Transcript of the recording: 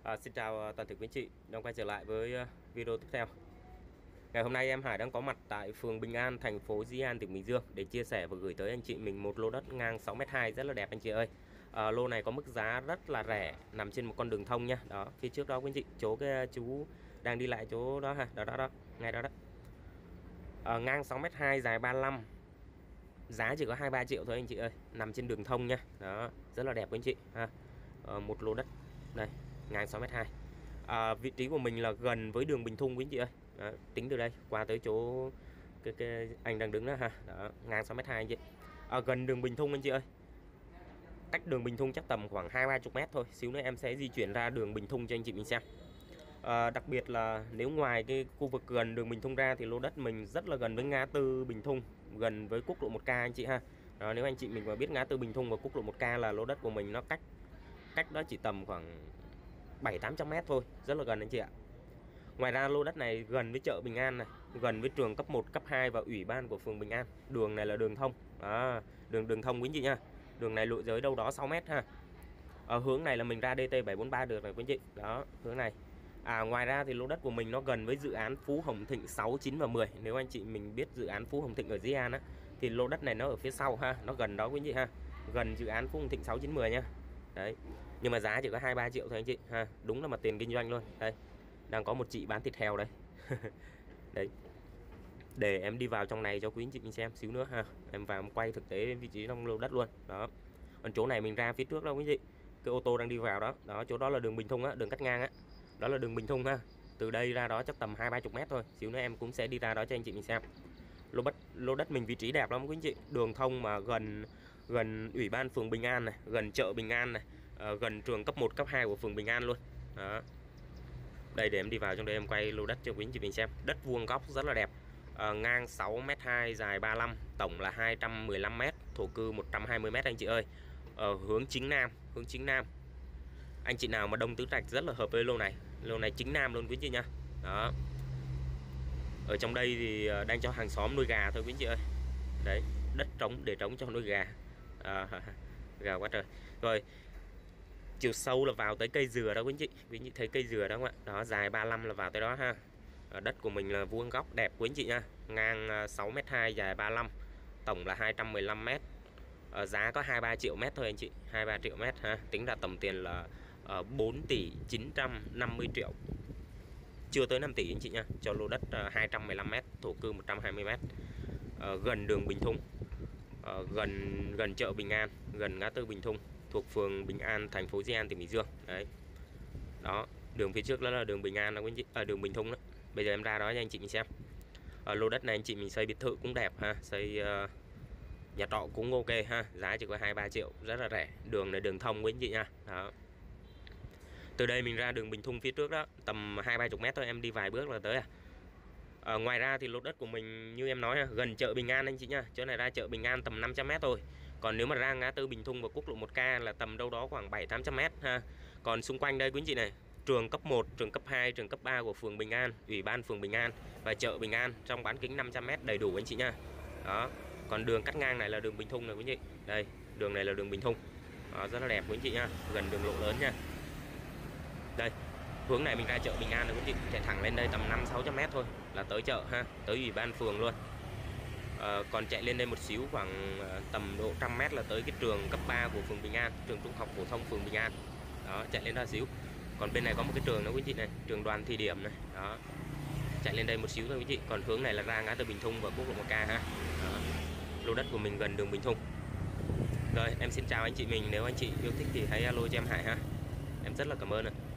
Xin chào toàn thể quý anh chị đang quay trở lại với video tiếp theo. Ngày hôm nay em Hải đang có mặt tại phường Bình An, thành phố Di An, tỉnh Bình Dương để chia sẻ và gửi tới anh chị mình một lô đất ngang 6m2 rất là đẹp anh chị ơi. Lô này có mức giá rất là rẻ, nằm trên một con đường thông nha. Đó, phía trước đó quý anh chị, chỗ cái chú đang đi lại chỗ đó ha, đó, ngay đó đó. Ngang 6m2, dài 35. Giá chỉ có 23 triệu thôi anh chị ơi, nằm trên đường thông nha. Đó, rất là đẹp quý anh chị ha. Một lô đất đây, ngang 6m2. Vị trí của mình là gần với đường Bình Thung quý anh chị ơi. Đó, tính từ đây qua tới chỗ cái anh đang đứng đó ha. Đó, ngang 6m2 anh chị. Gần đường Bình Thung anh chị ơi. Cách đường Bình Thung chắc tầm khoảng 20-30 mét thôi. Xíu nữa em sẽ di chuyển ra đường Bình Thung cho anh chị mình xem. Đặc biệt là nếu ngoài cái khu vực gần đường Bình Thung ra thì lô đất mình rất là gần với ngã tư Bình Thung, gần với quốc lộ 1K anh chị ha. Đó, nếu anh chị mình mà biết ngã tư Bình Thung và quốc lộ 1K là lô đất của mình nó cách đó chỉ tầm khoảng 700-800 mét thôi, rất là gần anh chị ạ. Ngoài ra lô đất này gần với chợ Bình An này, gần với trường cấp 1, cấp 2 và ủy ban của phường Bình An. Đường này là đường thông. Đường thông quý anh chị nha. Đường này lộ giới đâu đó 6 mét ha. Ở hướng này là mình ra DT743 được này quý anh chị. Đó, hướng này. Ngoài ra thì lô đất của mình nó gần với dự án Phú Hồng Thịnh 6, 9 và 10. Nếu anh chị mình biết dự án Phú Hồng Thịnh ở Di An á, thì lô đất này nó ở phía sau ha, nó gần đó quý anh chị ha. Gần dự án Phú Hồng Thịnh 6, 9, 10 nha. Đấy. Nhưng mà giá chỉ có 23 triệu thôi anh chị ha. Đúng là mặt tiền kinh doanh luôn. Đây. Đang có một chị bán thịt heo đây. Đấy. Để em đi vào trong này cho quý anh chị mình xem xíu nữa ha. Em vào em quay thực tế vị trí trong lô đất luôn. Đó. Còn chỗ này mình ra phía trước đâu quý anh chị. Cái ô tô đang đi vào đó. Đó, chỗ đó là đường Bình Thung á, đường cắt ngang á. Đó là đường Bình Thung ha. Từ đây ra đó chắc tầm 20-30 mét thôi. Xíu nữa em cũng sẽ đi ra đó cho anh chị mình xem. Lô đất mình vị trí đẹp lắm quý anh chị. Đường thông mà gần ủy ban phường Bình An này, gần chợ Bình An này, gần trường cấp 1, cấp 2 của phường Bình An luôn. Đó. Đây, để em đi vào trong đây em quay lô đất cho quý anh chị mình xem. Đất vuông góc rất là đẹp. Ngang 6m2, dài 35, tổng là 215m, thổ cư 120m anh chị ơi. Hướng chính nam. Anh chị nào mà đông tứ trạch rất là hợp với lô này. Lô này chính nam luôn quý anh chị nha. Đó. Ở trong đây thì đang cho hàng xóm nuôi gà thôi quý anh chị ơi. Đấy, đất trống để trống cho nuôi gà. Gà quá trời. Rồi, chiều sâu là vào tới cây dừa đó quý anh chị. Quý anh chị thấy cây dừa đó không ạ? Đó, dài 35 là vào tới đó ha. Đất của mình là vuông góc đẹp quý anh chị nha. Ngang 6m2, dài 35, tổng là 215m. Giá có 23 triệu mét thôi anh chị. 23 triệu mét ha. Tính ra tầm tiền là 4 tỷ 950 triệu. Chưa tới 5 tỷ anh chị nha. Cho lô đất 215m, thổ cư 120m. Gần đường Bình Thung, gần chợ Bình An, gần ngã tư Bình Thung, thuộc phường Bình An, thành phố Di An, tỉnh Bình Dương. Đấy. Đó, đường phía trước đó là đường Bình An đó quý anh chị, đường Bình Thung đó. Bây giờ em ra đó cho anh chị mình xem. Lô đất này anh chị mình xây biệt thự cũng đẹp ha, xây nhà trọ cũng ok ha, giá chỉ có 23 triệu, rất là rẻ. Đường này đường thông quý anh chị nha. Đó. Từ đây mình ra đường Bình Thung phía trước đó, tầm 20-30 mét thôi, em đi vài bước là tới ngoài ra thì lô đất của mình như em nói gần chợ Bình An anh chị nha. Chỗ này ra chợ Bình An tầm 500 mét thôi. Còn nếu mà ra ngã tư Bình Thung và quốc lộ 1K là tầm đâu đó khoảng 700-800 mét ha. Còn xung quanh đây quý anh chị này, trường cấp 1, trường cấp 2, trường cấp 3 của phường Bình An, ủy ban phường Bình An và chợ Bình An trong bán kính 500 mét đầy đủ anh chị nha. Đó. Còn đường cắt ngang này là đường Bình Thung này quý anh chị. Đây, đường này là đường Bình Thung. Đó, rất là đẹp quý anh chị nha, gần đường lộ lớn nha. Đây, hướng này mình ra chợ Bình An rồi quý chị, chạy thẳng lên đây tầm 500-600 mét thôi là tới chợ ha, tới ủy ban phường luôn. Còn chạy lên đây một xíu khoảng tầm độ 100 mét là tới cái trường cấp 3 của phường Bình An, trường trung học phổ thông phường Bình An. Đó, chạy lên đó xíu. Còn bên này có một cái trường nữa quý chị này, trường Đoàn Thị Điểm này. Đó. Chạy lên đây một xíu thôi quý chị. Còn hướng này là ra ngã tư Bình Thung và quốc lộ 1K ha. Đó. Lô đất của mình gần đường Bình Thung. Rồi, em xin chào anh chị mình, nếu anh chị yêu thích thì hãy alo cho em Hải ha. Em rất là cảm ơn ạ.